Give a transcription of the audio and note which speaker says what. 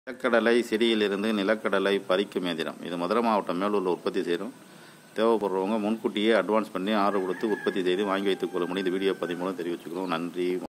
Speaker 1: நிலக்கடலை செடியிலிருந்து நிலக்கடலை பறிக்கும் இயந்திரம். இது மதுரை மாவட்டம் மேலூரில் உற்பத்தி செய்கிறோம். தேவைப்படுறவங்க முன்கூட்டியே அட்வான்ஸ் பண்ணி ஆர்டர் கொடுத்து உற்பத்தி செய்து வாங்கி வைத்துக் கொள்ள முடியும். இந்த வீடியோ பதிவு மூலம் தெரிவிச்சுக்கிறோம். நன்றி.